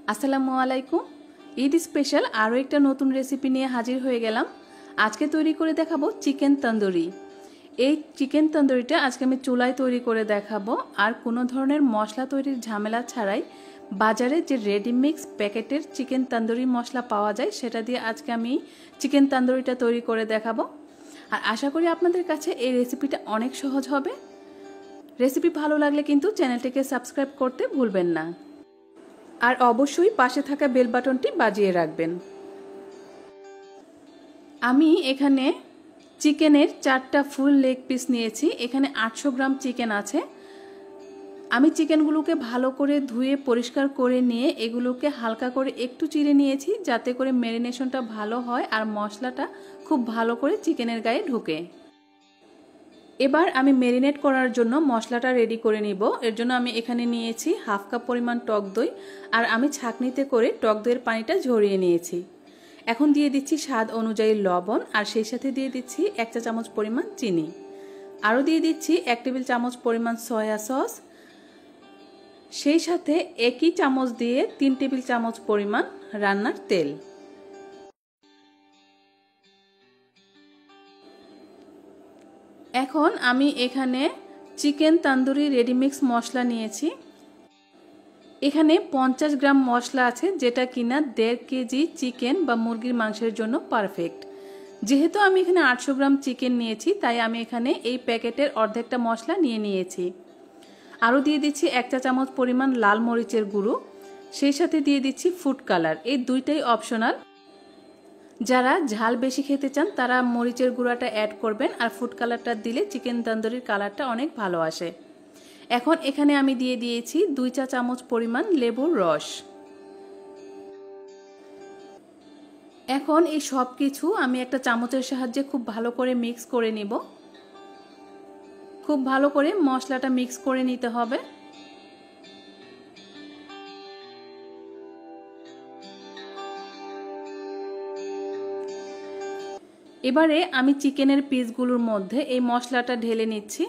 আসসালামু আলাইকুম। ঈদ স্পেশাল আরও একটা নতুন রেসিপি নিয়ে হাজির হয়ে গেলাম। আজকে তৈরি করে দেখাবো চিকেন তন্দুরি। এই চিকেন তন্দুরিটা আজকে আমি চুলায় তৈরি করে দেখাবো, আর কোনো ধরনের মশলা তৈরির ঝামেলা ছাড়াই বাজারে যে রেডিমিক্স প্যাকেটের চিকেন তন্দুরি মশলা পাওয়া যায় সেটা দিয়ে আজকে আমি চিকেন তন্দুরিটা তৈরি করে দেখাবো। আর আশা করি আপনাদের কাছে এই রেসিপিটা অনেক সহজ হবে। রেসিপি ভালো লাগলে কিন্তু চ্যানেলটিকে সাবস্ক্রাইব করতে ভুলবেন না, আর অবশ্যই পাশে থাকা বেল বাটনটি বাজিয়ে রাখবেন। আমি এখানে চিকেনের 4টা ফুল লেগ পিস নিয়েছি। এখানে 800 গ্রাম চিকেন আছে। আমি চিকেনগুলোকে ভালো করে ধুয়ে পরিষ্কার করে নিয়ে এগুলোকে হালকা করে একটু চিড়ে নিয়েছি, যাতে করে ম্যারিনেশনটা ভালো হয় আর মশলাটা খুব ভালো করে চিকেনের গায়ে ঢোকে। এবার আমি ম্যারিনেট করার জন্য মশলাটা রেডি করে নিব। এর জন্য আমি এখানে নিয়েছি হাফ কাপ পরিমাণ টক দই, আর আমি ছাঁকনিতে করে টক দইয়ের পানিটা ঝরিয়ে নিয়েছি। এখন দিয়ে দিচ্ছি স্বাদ অনুযায়ী লবণ, আর সেই সাথে দিয়ে দিচ্ছি 1 চা চামচ পরিমাণ চিনি। আরও দিয়ে দিচ্ছি 1 টেবিল চামচ পরিমাণ সয়া সস। সেই সাথে একই চামচ দিয়ে 3 টেবিল চামচ পরিমাণ রান্নার তেল। এখন আমি এখানে চিকেন তন্দুরি রেডিমিক্স মশলা নিয়েছি। এখানে 50 গ্রাম মশলা আছে, যেটা কিনা 1.5 কেজি চিকেন বা মুরগির মাংসের জন্য পারফেক্ট। যেহেতু আমি এখানে 800 গ্রাম চিকেন নিয়েছি, তাই আমি এখানে এই প্যাকেটের অর্ধেকটা মশলা নিয়েছি। আরও দিয়ে দিচ্ছি 1 চা চামচ পরিমাণ লাল মরিচের গুঁড়ো। সেই সাথে দিয়ে দিচ্ছি ফুড কালার। এই দুইটাই অপশনাল। যারা ঝাল বেশি খেতে চান তারা মরিচের গুঁড়াটা অ্যাড করবেন, আর ফুড কালারটা দিলে চিকেন তন্দুরির কালারটা অনেক ভালো আসে। এখন এখানে আমি দিয়ে দিয়েছি 2 চা চামচ পরিমাণ লেবুর রস। এখন এই সব কিছু আমি একটা চামচের সাহায্যে খুব ভালো করে মিক্স করে নিব। খুব ভালো করে মশলাটা মিক্স করে নিতে হবে। এবারে আমি চিকেনের পিসগুলোর মধ্যে এই মশলাটা ঢেলে নিচ্ছি।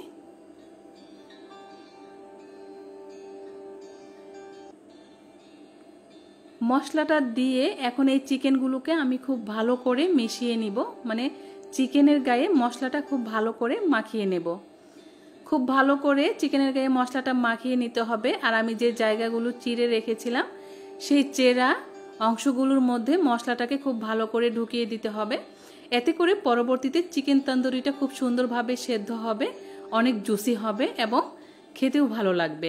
মশলাটা দিয়ে এখন এই চিকেনগুলোকে আমি খুব ভালো করে মিশিয়ে নিব, মানে চিকেনের গায়ে মশলাটা খুব ভালো করে মাখিয়ে নেব। খুব ভালো করে চিকেনের গায়ে মশলাটা মাখিয়ে নিতে হবে। আর আমি যে জায়গাগুলো চিড়ে রেখেছিলাম সেই চেরা অংশগুলোর মধ্যে মশলাটাকে খুব ভালো করে ঢুকিয়ে দিতে হবে। এতে করে পরবর্তীতে চিকেন তন্দুরিটা খুব সুন্দরভাবে সেদ্ধ হবে, অনেক জুসি হবে এবং খেতেও ভালো লাগবে।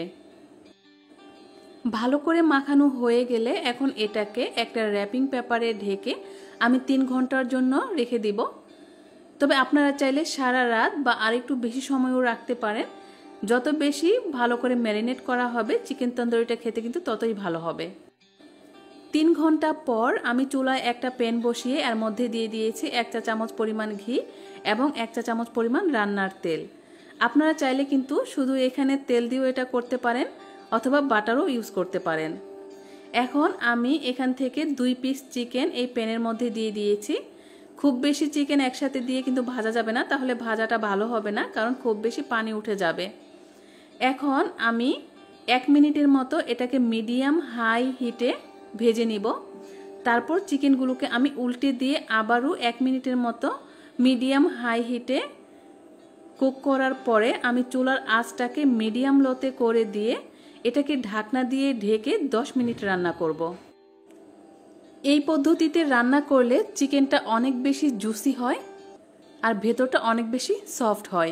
ভালো করে মাখানো হয়ে গেলে এখন এটাকে একটা র্যাপিং পেপারে ঢেকে আমি 3 ঘন্টার জন্য রেখে দিব। তবে আপনারা চাইলে সারা রাত বা আরেকটু বেশি সময়ও রাখতে পারেন। যত বেশি ভালো করে ম্যারিনেট করা হবে চিকেন তন্দুরিটা খেতে কিন্তু ততই ভালো হবে। 3 ঘন্টা পর আমি চুলায় একটা প্যান বসিয়ে এর মধ্যে দিয়ে দিয়েছি 1 চা চামচ পরিমাণ ঘি এবং 1 চা চামচ পরিমাণ রান্নার তেল। আপনারা চাইলে কিন্তু শুধু এখানে তেল দিয়েও এটা করতে পারেন, অথবা বাটারও ইউজ করতে পারেন। এখন আমি এখান থেকে 2 পিস চিকেন এই প্যানের মধ্যে দিয়ে দিয়েছি। খুব বেশি চিকেন একসাথে দিয়ে কিন্তু ভাজা যাবে না, তাহলে ভাজাটা ভালো হবে না, কারণ খুব বেশি পানি উঠে যাবে। এখন আমি 1 মিনিটের মতো এটাকে মিডিয়াম হাই হিটে ভেজে নিব। তারপর চিকেনগুলোকে আমি উল্টে দিয়ে আবারও 1 মিনিটের মতো মিডিয়াম হাই হিটে কুক করার পরে আমি চুলার আঁচটাকে মিডিয়াম লোতে করে দিয়ে এটাকে ঢাকনা দিয়ে ঢেকে 10 মিনিট রান্না করব। এই পদ্ধতিতে রান্না করলে চিকেনটা অনেক বেশি জুসি হয় আর ভেতরটা অনেক বেশি সফট হয়।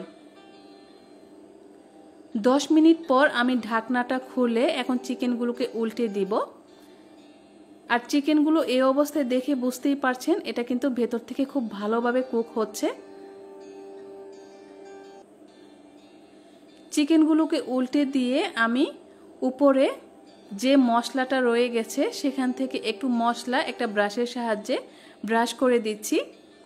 10 মিনিট পর আমি ঢাকনাটা খুলে এখন চিকেনগুলোকে উল্টে দিব। আর চিকেনগুলো এই অবস্থায় দেখে বুঝতেই পারছেন এটা কিন্তু ভেতর থেকে খুব ভালোভাবে কুক হচ্ছে। চিকেনগুলোকে উল্টে দিয়ে আমি উপরে যে মশলাটা রয়ে গেছে সেখান থেকে একটু মশলা একটা ব্রাশের সাহায্যে ব্রাশ করে দিচ্ছি।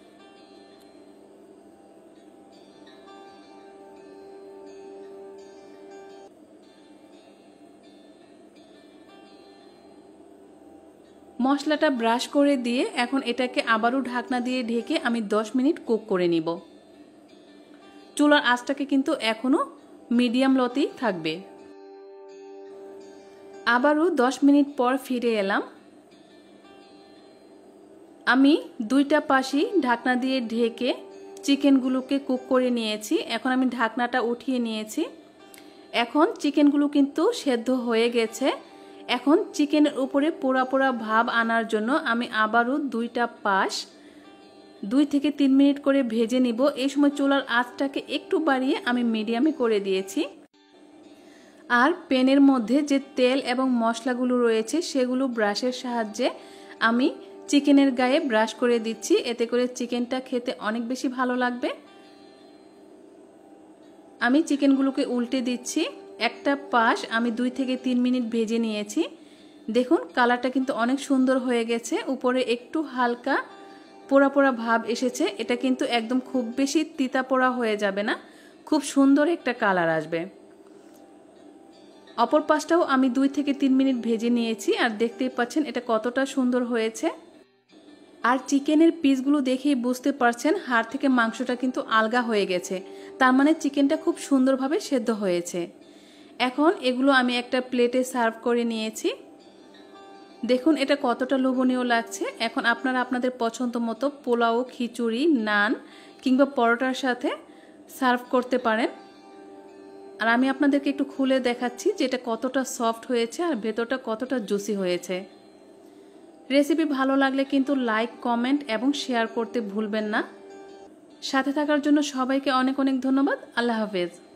মশলাটা ব্রাশ করে দিয়ে এখন এটাকে আবারও ঢাকনা দিয়ে ঢেকে আমি 10 মিনিট কুক করে নিব। চুলার আঁচটাকে কিন্তু এখনো মিডিয়াম লোতেই থাকবে। আবারও 10 মিনিট পর ফিরে এলাম। আমি দুইটা পাশই ঢাকনা দিয়ে ঢেকে চিকেনগুলোকে কুক করে নিয়েছি। এখন আমি ঢাকনাটা উঠিয়ে নিয়েছি। এখন চিকেনগুলো কিন্তু সেদ্ধ হয়ে গেছে। এখন চিকেনের উপরে পোড়া পোড়া ভাব আনার জন্য আমি আবারও দুইটা পাশ 2 থেকে 3 মিনিট করে ভেজে নিব। এই সময় চুলার আঁচটাকে একটু বাড়িয়ে আমি মিডিয়ামে করে দিয়েছি। আর প্যানের মধ্যে যে তেল এবং মশলাগুলো রয়েছে সেগুলো ব্রাশের সাহায্যে আমি চিকেনের গায়ে ব্রাশ করে দিচ্ছি। এতে করে চিকেনটা খেতে অনেক বেশি ভালো লাগবে। আমি চিকেনগুলোকে উল্টে দিচ্ছি। একটা পাশ আমি 2 থেকে 3 মিনিট ভেজে নিয়েছি। দেখুন কালারটা কিন্তু অনেক সুন্দর হয়ে গেছে। উপরে একটু হালকা পোড়া পোড়া ভাব এসেছে। এটা কিন্তু একদম খুব বেশি তিতা পোড়া হয়ে যাবে না, খুব সুন্দর একটা কালার আসবে। অপর পাশটাও আমি 2 থেকে 3 মিনিট ভেজে নিয়েছি। আর দেখতেই পাচ্ছেন এটা কতটা সুন্দর হয়েছে। আর চিকেনের পিসগুলো দেখেই বুঝতে পারছেন হাড় থেকে মাংসটা কিন্তু আলগা হয়ে গেছে, তার মানে চিকেনটা খুব সুন্দরভাবে সেদ্ধ হয়েছে। এখন এগুলো আমি একটা প্লেটে সার্ভ করে নিয়েছি। দেখুন এটা কতটা লোভনীয় লাগছে। এখন আপনারা আপনাদের পছন্দ মতো পোলাও, খিচুড়ি, নান কিংবা পরোটার সাথে সার্ভ করতে পারেন। আর আমি আপনাদেরকে একটু খুলে দেখাচ্ছি যে এটা কতটা সফট হয়েছে আর ভেতরটা কতটা জুসি হয়েছে। রেসিপি ভালো লাগলে কিন্তু লাইক, কমেন্ট এবং শেয়ার করতে ভুলবেন না। সাথে থাকার জন্য সবাইকে অনেক অনেক ধন্যবাদ। আল্লাহ হাফেজ।